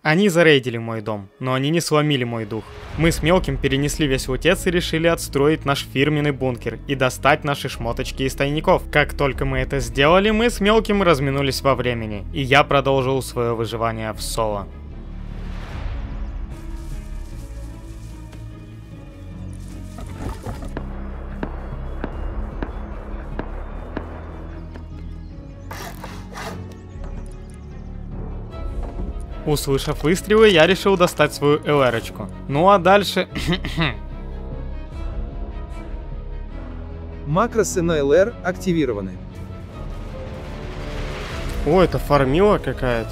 Они зарейдили мой дом, но они не сломили мой дух. Мы с Мелким перенесли весь утец и решили отстроить наш фирменный бункер и достать наши шмоточки из тайников. Как только мы это сделали, мы с Мелким разминулись во времени, и я продолжил свое выживание в соло. Услышав выстрелы, я решил достать свою ЛР-очку. Ну а дальше... Макросы на ЛР активированы. О, это фармила какая-то.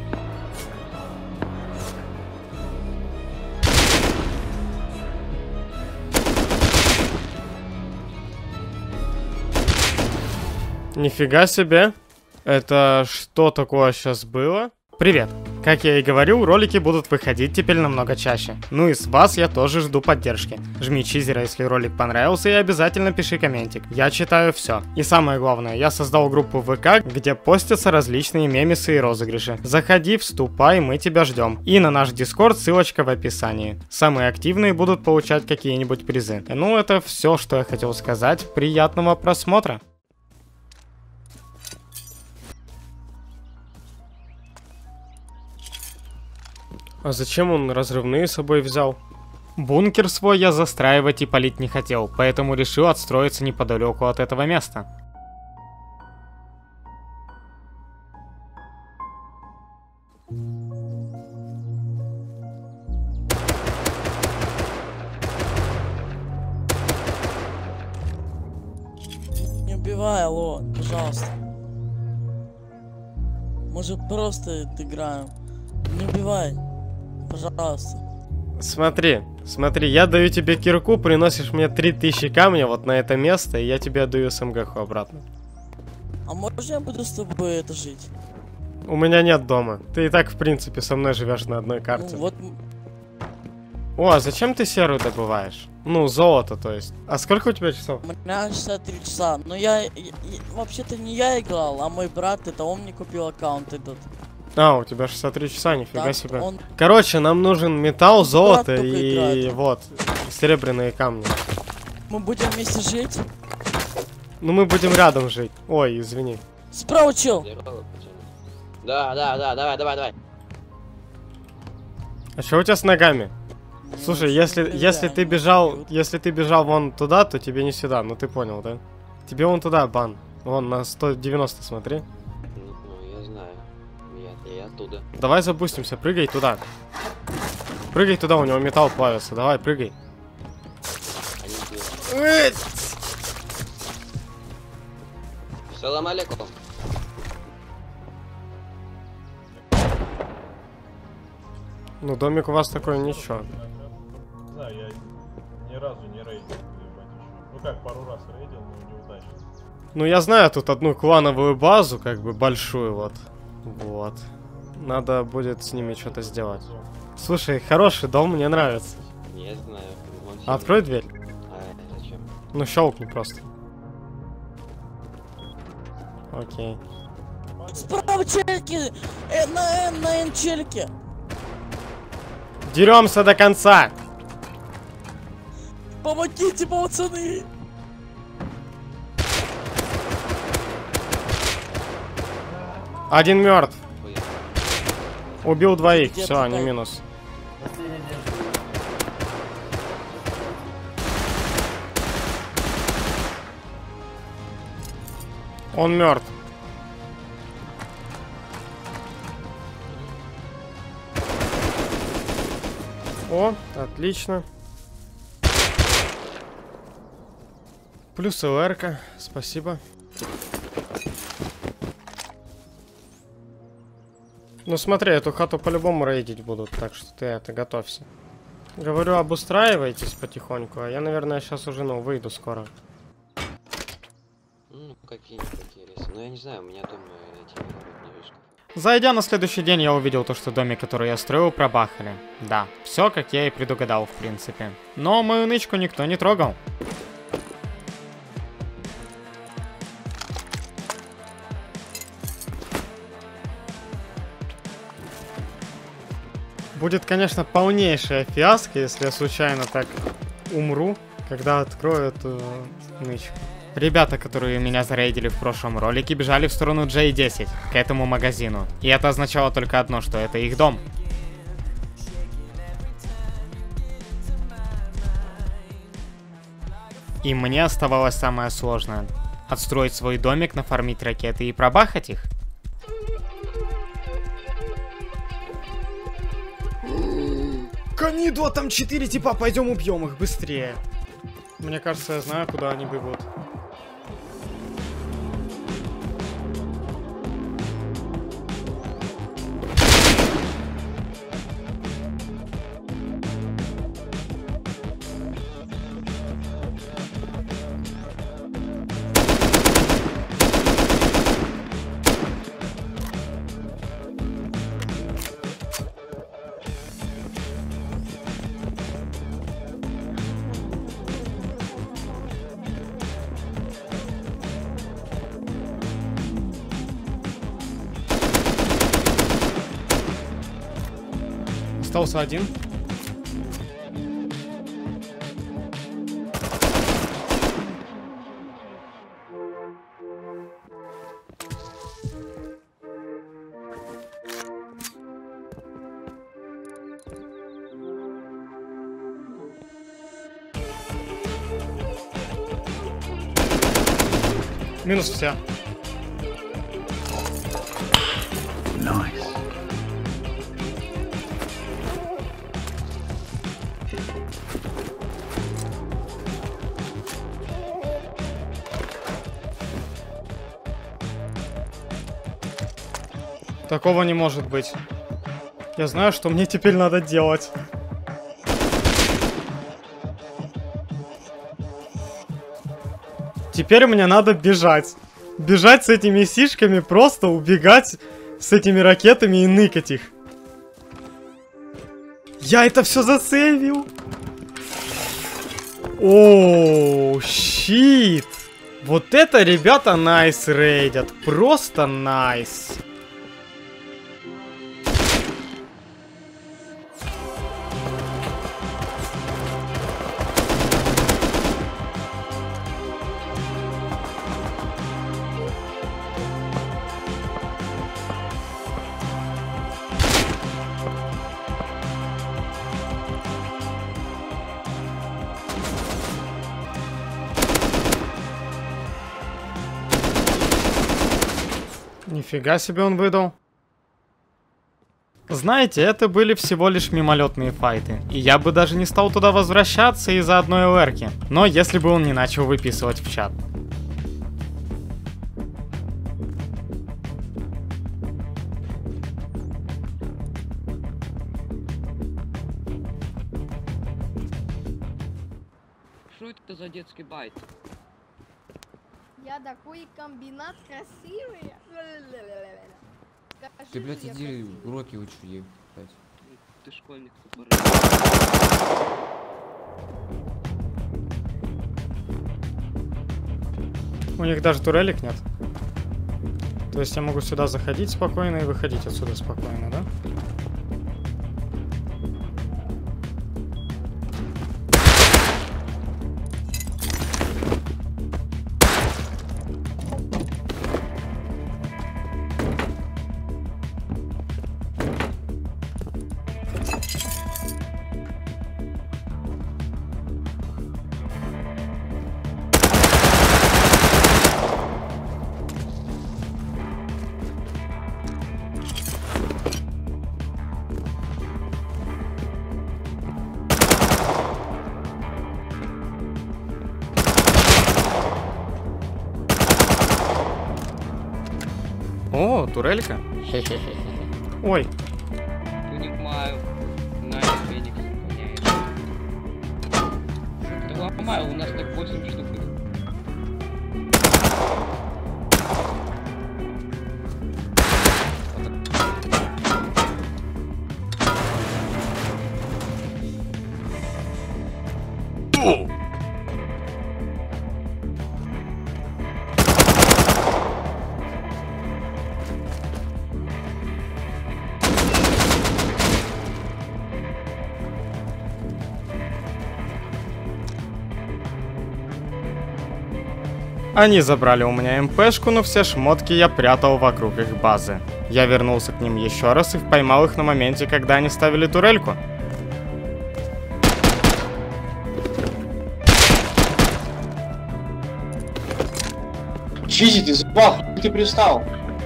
Нифига себе. Это что такое сейчас было? Привет! Как я и говорил, ролики будут выходить теперь намного чаще. Ну и с вас я тоже жду поддержки. Жми чизера, если ролик понравился, и обязательно пиши комментик. Я читаю все. И самое главное, я создал группу в ВК, где постятся различные мемесы и розыгрыши. Заходи, вступай, мы тебя ждем. И на наш Дискорд ссылочка в описании. Самые активные будут получать какие-нибудь призы. Ну это все, что я хотел сказать. Приятного просмотра! А зачем он разрывные с собой взял? Бункер свой я застраивать и палить не хотел, поэтому решил отстроиться неподалеку от этого места. Не убивай, алло, пожалуйста. Может просто отыграем. Не убивай. Пожалуйста. Смотри, я даю тебе кирку, приносишь мне 3000 камня вот на это место, и я тебе отдаю СМГ-ху обратно. А можно я буду с тобой это жить? У меня нет дома. Ты и так, в принципе, со мной живешь на одной карте. Ну, вот... О, а зачем ты серую добываешь? Ну, золото, то есть. А сколько у тебя часов? У меня 63 часа. Но я вообще-то не я играл, а мой брат, это он мне купил аккаунт этот. А, у тебя 63 часа, нифига Так, себе. он... Короче, нам нужен металл, золото только и играет. вот, серебряные камни. Мы будем вместе жить? Ну мы будем рядом жить. Ой, извини. Справа чел! Да, давай. А что у тебя с ногами? Слушай, если ты бежал вон туда, то тебе не сюда, ну ты понял, да? Тебе вон туда бан. Вон на 190, смотри. Ну, я знаю. Я оттуда. Давай запустимся, прыгай туда. Прыгай туда, у него металл плавится. Давай, прыгай. Салам алейкум. Ну, домик у вас такой, ничего. Не знаю, я ни разу не рейдил, ебать, еще. Ну как, пару раз рейдил, но неудачно. Ну, я знаю тут одну клановую базу, как бы большую, вот. Вот. Надо будет с ними что-то сделать. Слушай, хороший дом, мне нравится. Не знаю. Открой дверь. А зачем? Ну, щелкни просто. Окей. Справа чельки! На Н чельке! Деремся до конца! Помогите, пацаны! Один мертв. Убил двоих. Где Все, ты они так? минус. Он мертв. О, отлично. Плюс ЛР-ка, спасибо. Ну смотри, эту хату по-любому рейдить будут, так что ты это готовься. Говорю, обустраивайтесь потихоньку, а я, наверное, сейчас уже, ну, выйду скоро. Ну, какие-нибудь рейсы. Ну, я не знаю, у меня дома эти не вышли. Зайдя на следующий день, я увидел то, что домик, который я строил, пробахали. Да, все, как я и предугадал, в принципе. Но мою нычку никто не трогал. Будет, конечно, полнейшая фиаско, если я случайно так умру, когда открою эту нычку. Ребята, которые меня зарейдили в прошлом ролике, бежали в сторону J10, к этому магазину. И это означало только одно, что это их дом. И мне оставалось самое сложное — отстроить свой домик, нафармить ракеты и пробахать их. Канидо, там 4 типа, пойдем убьем их быстрее. Мне кажется, я знаю, куда они бегут. Остался один. Минус вся. Такого не может быть. Я знаю, что мне теперь надо делать. Теперь мне надо бежать. Бежать с этими сишками, просто убегать с этими ракетами и ныкать их. Я это все засейвил. Оу, щит. Вот это, ребята, найс рейдят. Просто найс. Нифига себе он выдал. Знаете, это были всего лишь мимолетные файты, и я бы даже не стал туда возвращаться из-за одной ЛРки, но если бы он не начал выписывать в чат. Что это за детский байт? Я такой комбинат красивый. Скажи, Ты, блядь, я иди красивый. уроки учи, блядь. Ты школьник тупорый. У них даже турелек нет. То есть я могу сюда заходить спокойно и выходить отсюда спокойно, да? О, турелька. Ой, Понимаю. На Феникс гоняет. Да ломаю, у нас так 8 штук. Они забрали у меня МПшку, но все шмотки я прятал вокруг их базы. Я вернулся к ним еще раз и поймал их на моменте, когда они ставили турельку. Чизи, ты запал, ты пристал.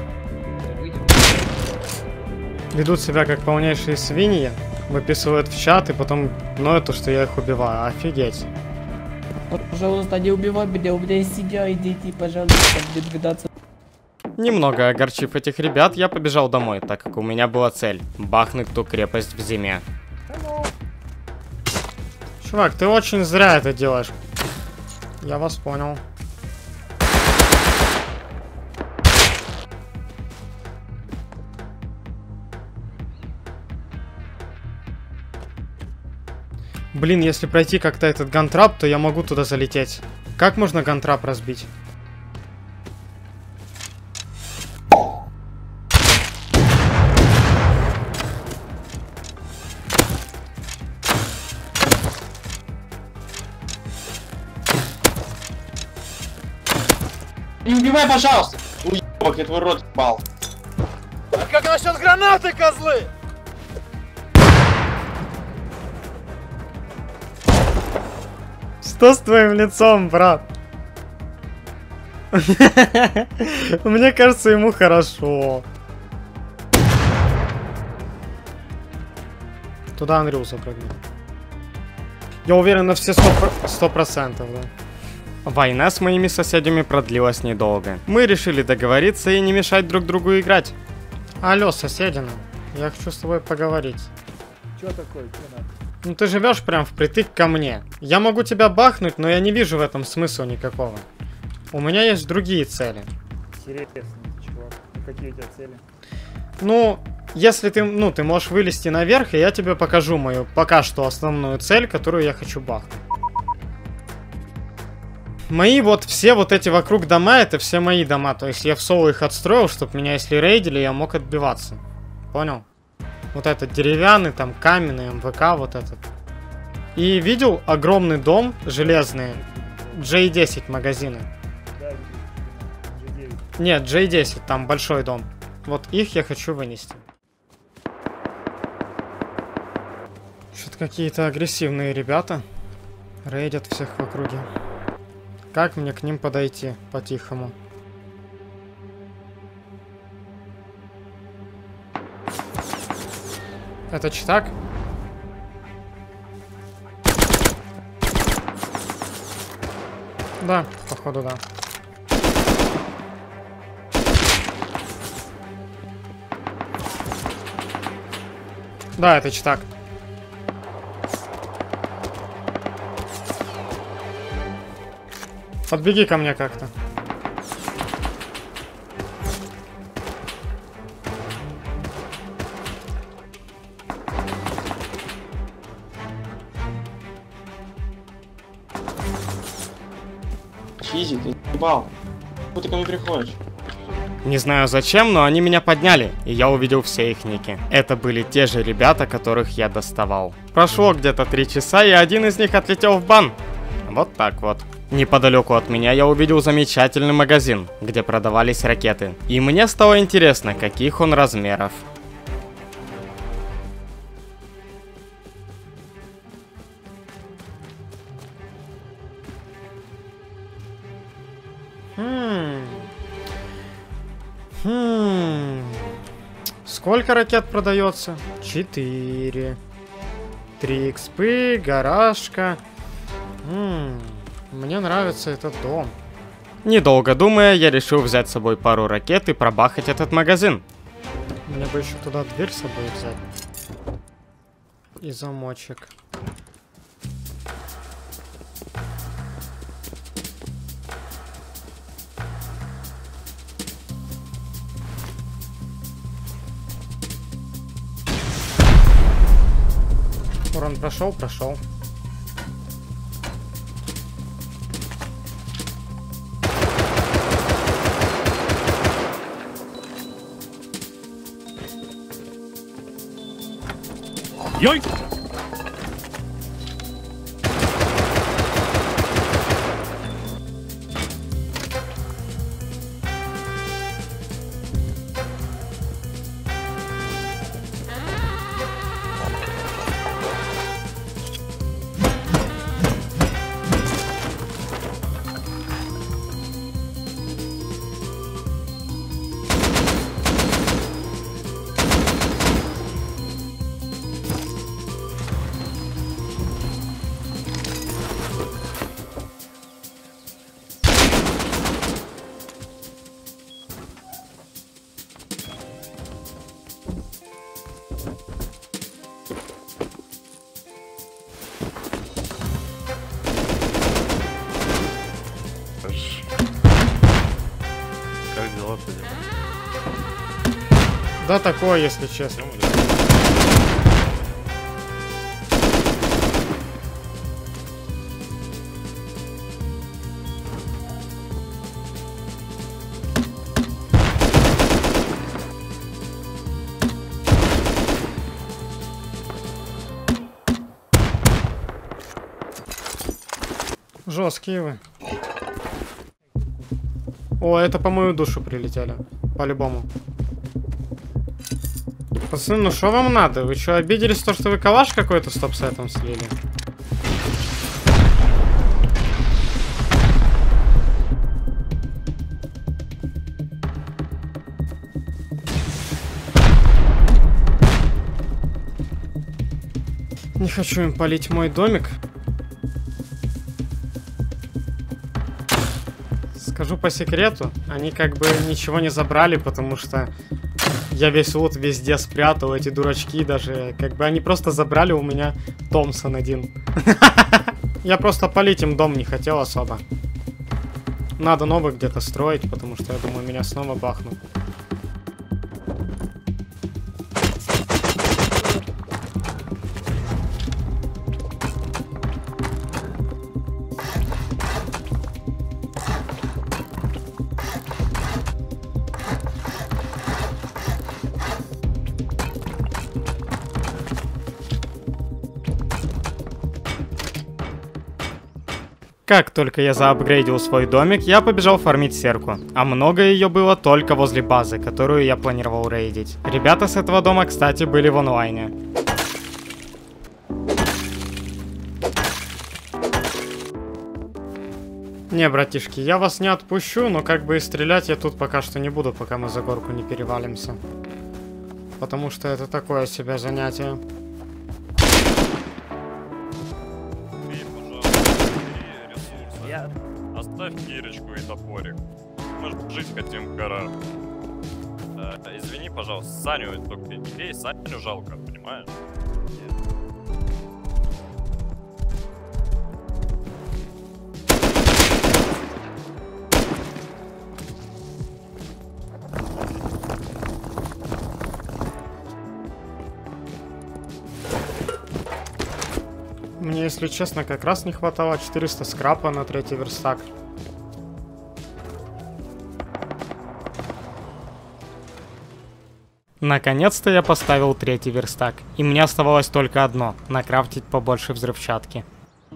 Ведут себя как полнейшие свиньи, выписывают в чат и потом ноют то, что я их убиваю. Офигеть. Пожалуйста, не убивай меня, у меня есть семья, идите, пожалуйста, мне 12. Немного огорчив этих ребят, я побежал домой, так как у меня была цель — бахнуть ту крепость в зиме. Чувак, ты очень зря это делаешь. Я вас понял. Блин, если пройти как-то этот гантрап, то я могу туда залететь. Как можно гантрап разбить? Не убивай, пожалуйста! Уебок, я твой рот ебал. А как насчет гранаты, козлы? Что с твоим лицом, брат? Мне кажется, ему хорошо. Туда Андрюса прыгнул. Я уверен на все 100%, да. Война с моими соседями продлилась недолго. Мы решили договориться и не мешать друг другу играть. Алло, соседина, я хочу с тобой поговорить. Чё такое? Чё надо? Ну ты живешь прям впритык ко мне. Я могу тебя бахнуть, но я не вижу в этом смысла никакого. У меня есть другие цели. Интересно, чувак. Какие у тебя цели? Ну, если ты, ты можешь вылезти наверх, и я тебе покажу мою пока что основную цель, которую я хочу бахнуть. Мои все эти вокруг дома, это все мои дома. То есть я в соло их отстроил, чтобы меня, если рейдили, я мог отбиваться. Понял? Вот этот деревянный, там каменный, МВК, вот этот. И видел огромный дом, железный, J10 магазины. Да, G9. Нет, J10, там большой дом. Вот их я хочу вынести. Что-то какие-то агрессивные ребята. Рейдят всех в округе. Как мне к ним подойти по-тихому? Это читак? Да, походу да. Да, это читак. Подбеги ко мне как-то. Чизи, ты ебал. Почему ты ко мне приходишь? Не знаю зачем, но они меня подняли, и я увидел все их ники. Это были те же ребята, которых я доставал. Прошло где-то 3 часа, и один из них отлетел в бан. Вот так вот. Неподалеку от меня я увидел замечательный магазин, где продавались ракеты. И мне стало интересно, каких он размеров. Сколько ракет продается? 4. 3 экспы, гаражка. Мне нравится этот дом. Недолго думая, я решил взять с собой пару ракет и пробахать этот магазин. Мне бы еще туда дверь с собой взять. И замочек. Урон прошел, прошел. Йой! Да такое, если честно. Жесткие вы. О, это по мою душу прилетели. По-любому. Пацаны, ну что вам надо? Вы что, обиделись, то, что вы калаш какой-то стоп-сетом слили? Не хочу им палить мой домик. Скажу по секрету, они как бы ничего не забрали, потому что я весь лут везде спрятал, эти дурачки даже, как бы они просто забрали у меня Томпсон один. Я просто палить им дом не хотел особо. Надо новый где-то строить, потому что я думаю, меня снова бахнут. Как только я заапгрейдил свой домик, я побежал фармить серку. А много ее было только возле базы, которую я планировал рейдить. Ребята с этого дома, кстати, были в онлайне. Не, братишки, я вас не отпущу, но как бы и стрелять я тут пока что не буду, пока мы за горку не перевалимся. Потому что это такое себе занятие. Оставь кирочку и топорик. Мы же жить хотим в горах. Извини, пожалуйста, Саню только не бей, Саню жалко, понимаешь? Мне, если честно, как раз не хватало 400 скрапа на 3-й верстак. Наконец-то я поставил 3-й верстак, и мне оставалось только одно — накрафтить побольше взрывчатки.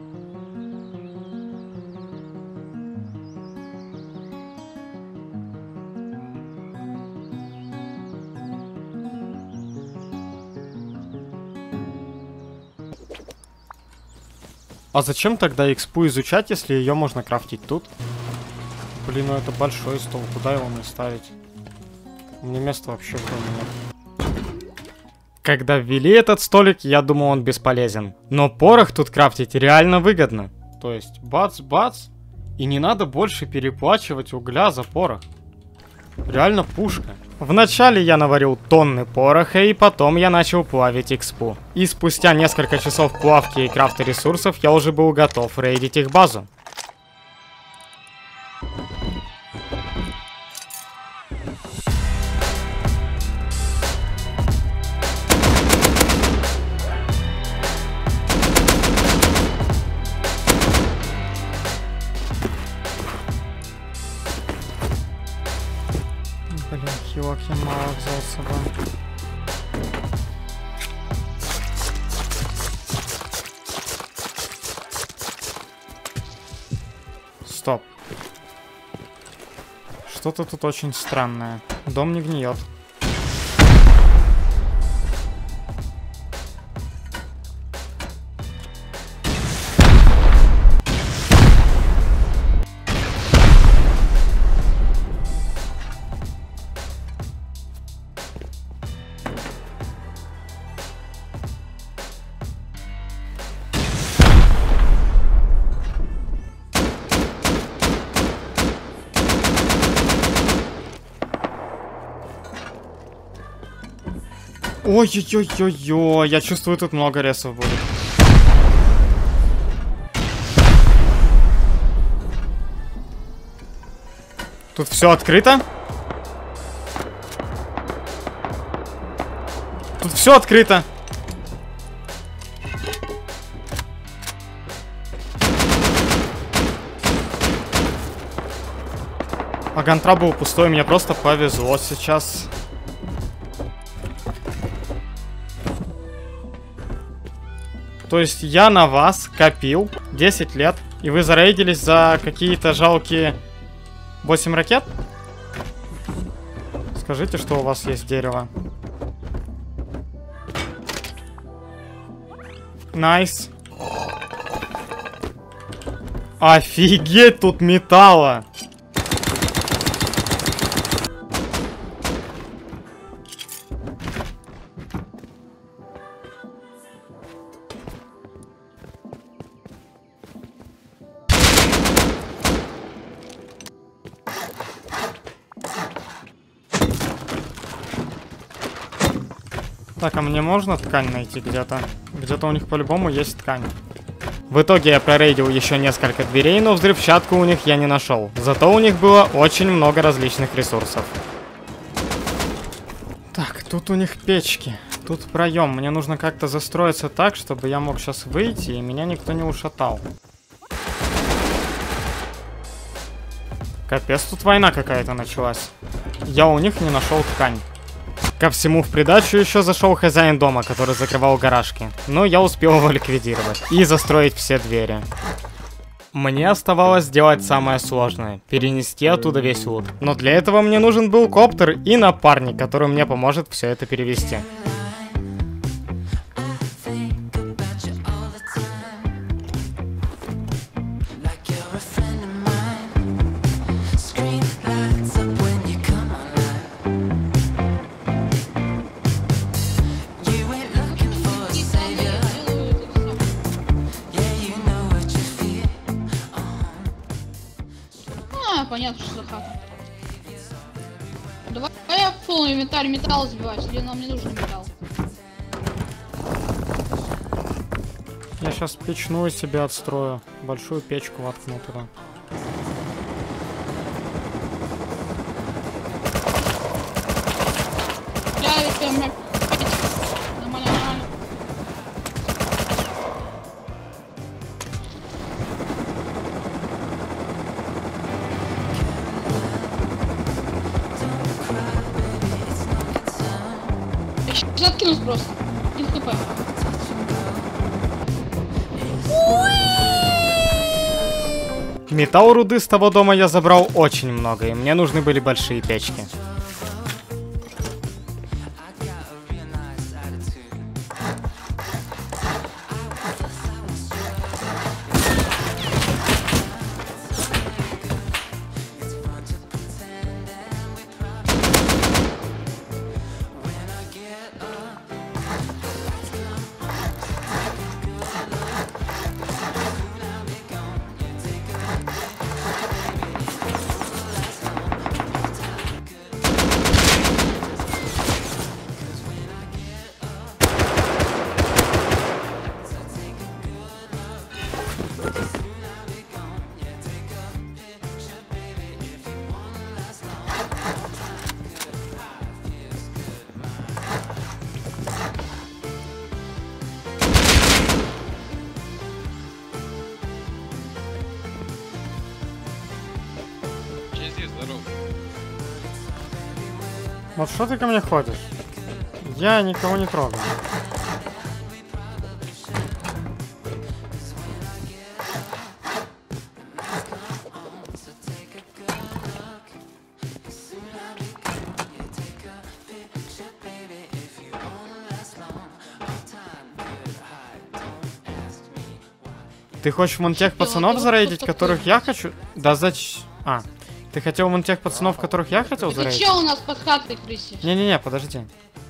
А зачем тогда экспу изучать, если ее можно крафтить тут? Блин, ну это большой стол, куда его мне ставить? У меня места вообще в доме нет. Когда ввели этот столик, я думал, он бесполезен. Но порох тут крафтить реально выгодно. То есть бац-бац, и не надо больше переплачивать угля за порох. Реально пушка. Вначале я наварил тонны пороха, и потом я начал плавить экспу. И спустя несколько часов плавки и крафта ресурсов я уже был готов рейдить их базу. Блин, хилок я мало взял с собой. Стоп. Что-то тут очень странное. Дом не гниет. Ой-ой-ой-ой-ой, я чувствую, тут много ресов будет. Тут все открыто? Тут все открыто. А гантра был пустой, мне просто повезло сейчас. То есть я на вас копил 10 лет, и вы зарейдились за какие-то жалкие 8 ракет? Скажите, что у вас есть дерево. Найс. Офигеть, тут металла. Так, а мне можно ткань найти где-то? Где-то у них по-любому есть ткань. В итоге я прорейдил еще несколько дверей, но взрывчатку у них я не нашел. Зато у них было очень много различных ресурсов. Так, тут у них печки. Тут проем. Мне нужно как-то застроиться так, чтобы я мог сейчас выйти, и меня никто не ушатал. Капец, тут война какая-то началась. Я у них не нашел ткань. Ко всему в придачу еще зашел хозяин дома, который закрывал гаражки. Но я успел его ликвидировать и застроить все двери. Мне оставалось сделать самое сложное – перенести оттуда весь лут. Но для этого мне нужен был коптер и напарник, который мне поможет все это перевести. Понятно, что за хата. Давай я в полный инвентарь металл сбивать, или нам не нужен металл. Я сейчас печную себе отстрою. Большую печку воткну туда. Заткнусь просто. 1 хп. Металл руды с того дома я забрал очень много, и мне нужны были большие печки. Вот что ты ко мне ходишь? Я никого не трогаю. Ты хочешь вон тех пацанов зарейдить, которых я хочу? Да зачем? А, ты хотел вон тех пацанов, которых я хотел зарейдить? Ты че у нас под хатой крысишь? Не-не-не, подожди.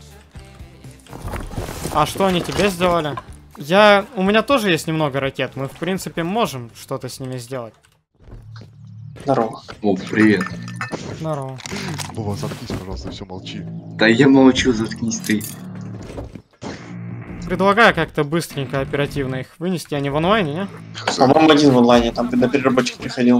А что они тебе сделали? У меня тоже есть немного ракет. Мы, в принципе, можем что-то с ними сделать. Здорово. О, привет. Здорово. Вова, заткнись, пожалуйста, все, молчи. Да я молчу, заткнись ты. Предлагаю как-то быстренько, оперативно их вынести. Они в онлайне, не? По-моему, один в онлайне, там на переработчик приходил.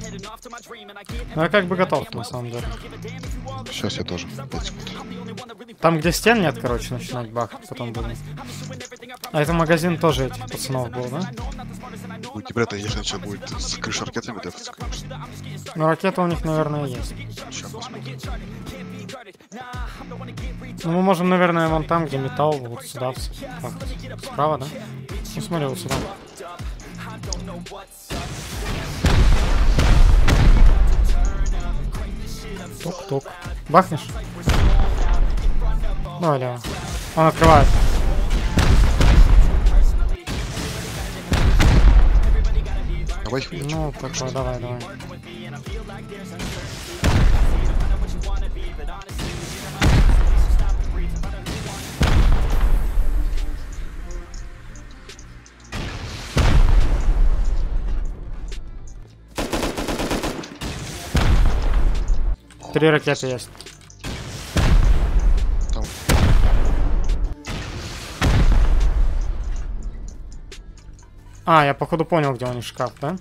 Ну, я как бы готов, на самом деле. Сейчас я тоже. 5 секунд. Там, где стен нет, короче, начинать бахать, потом будем. А это магазин тоже этих пацанов был, да? У тебя это, если сейчас будет с крыши ракетами дефаться, конечно. Ну, ракета у них, наверное, есть. Сейчас посмотрим. Ну, мы можем, наверное, вон там, где металл, вот сюда. Так, справа, да? Ну, смотри, вот сюда. Тук-тук. Бахнешь? Давай, лево. Он открывает. Давай их вылечим. Ну, такой, давай. Три ракеты есть. Там. А, я походу понял, где у них шкаф, да?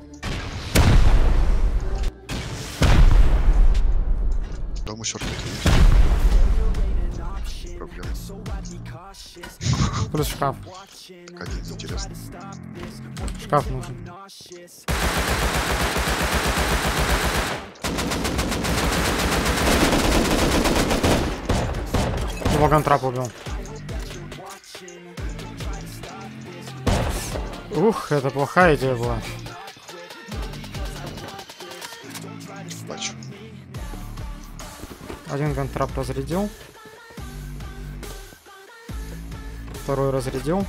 Дом еще ракеты есть. Проблема. Плюс шкаф. Так, один интересный. Шкаф нужен. Его гантрап убил. Ух, это плохая идея была. Бачу. Один гантрап разрядил. Второй разрядил.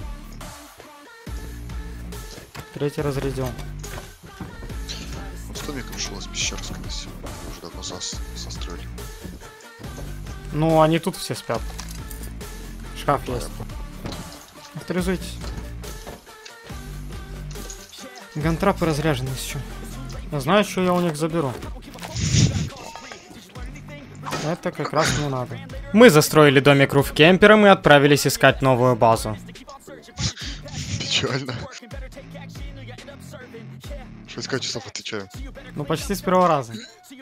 Третий разрядил. Вот что мне пришлось пещерская сила. Уже давно состроили. Ну, они тут все спят. Шкаф есть. Авторизуйтесь. Гантрапы разряжены еще. Я знаю, что я у них заберу. Это как раз не надо. Мы застроили домик руф-кемпером и отправились искать новую базу. Печально. 6 часов отвечаю. Ну, почти с первого раза.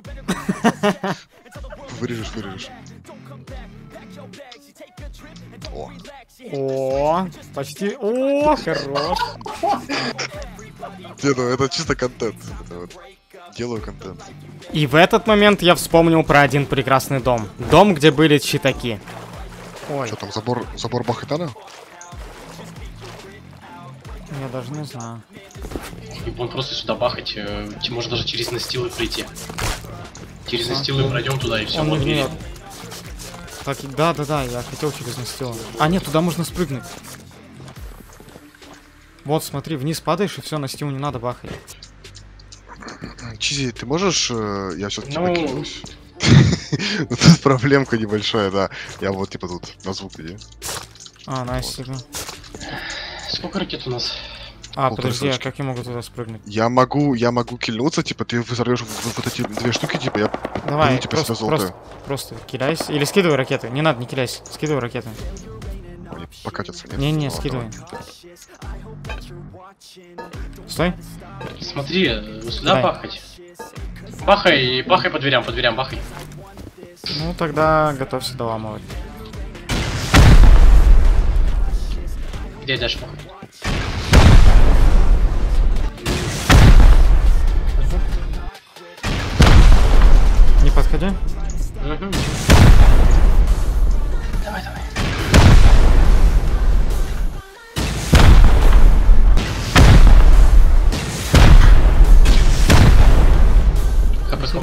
Вырежешь. О, почти. О, хорош. Не, ну это чисто контент. Это вот. Делаю контент. И в этот момент я вспомнил про один прекрасный дом. Дом, где были читаки. Ой. Что там, забор Бахайтана? Я даже не знаю. Он просто сюда бахать, можно даже через настилы прийти. Через настилы пройдем туда и все. Он не гнет. Так, да, я хотел через настил. А, нет, туда можно спрыгнуть. Вот, смотри, вниз падаешь, и все, настил не надо бахать. Чизи, ты можешь... Я все-таки накинусь. Тут проблемка небольшая, да. Я вот типа тут на звук иди. А, найс, Сколько ракет у нас? А, подожди, а как я могу туда спрыгнуть? Я могу кильнуться, типа, ты взорвешь вот эти две штуки, типа, я давай, беру, типа, просто киляйся. Или скидывай ракеты. Не надо, не киляйся. Скидывай ракеты. Они покатятся, нет? Не, скидывай. Стой. Смотри, сюда бахать. Бахай по дверям, бахай. Ну, тогда готовься доламывать. Где дальше бахать? Не подходи. Угу. Давай. ХП сколько?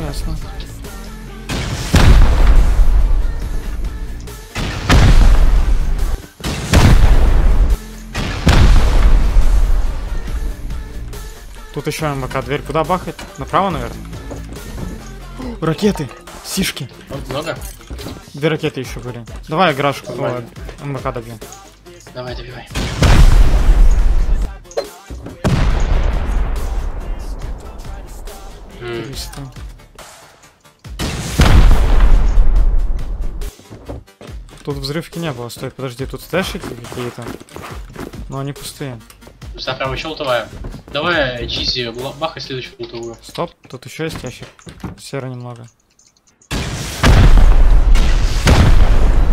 Тут еще МВК. Дверь куда бахать? Направо, наверное? Ракеты! Сишки! Много? Две ракеты еще были. Давай грашку, МВК добьем. Давай, добивай. Тут взрывки не было. Стой, подожди, тут стэшики какие-то. Но они пустые. Прям еще лутовая. Давай, Чизи, бахай следующую лутовую. Стоп, тут еще есть ящик. Серо немного.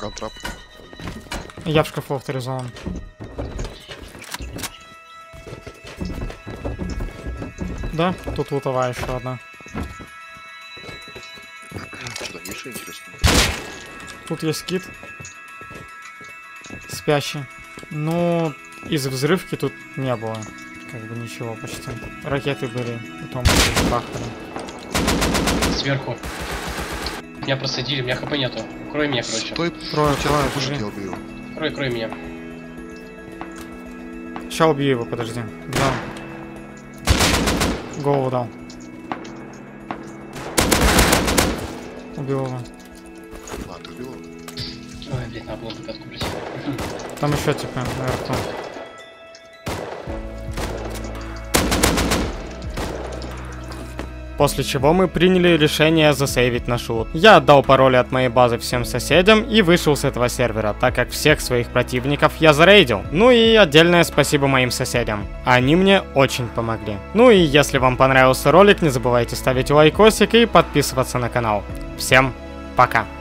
Там трап. Я в шкафу авторизован. Да, тут лутовая еще одна. Что-то есть что интересное? Тут есть кит. Спящий. Но из взрывки тут не было. Как бы ничего почти. Ракеты были, потом бахали. Сверху. Меня просадили, у меня хп нету. Крой меня, короче. Стой, Крой, тоже я убью. Крой меня. Ща убью его, подожди. Да. Голову дал. Убил его. А, ты убил его? Ой, блядь, надо было бы открыть. Там еще типа наверху. После чего мы приняли решение засейвить наш лут. Я отдал пароли от моей базы всем соседям и вышел с этого сервера, так как всех своих противников я зарейдил. Ну и отдельное спасибо моим соседям. Они мне очень помогли. Ну и если вам понравился ролик, не забывайте ставить лайкосик и подписываться на канал. Всем пока!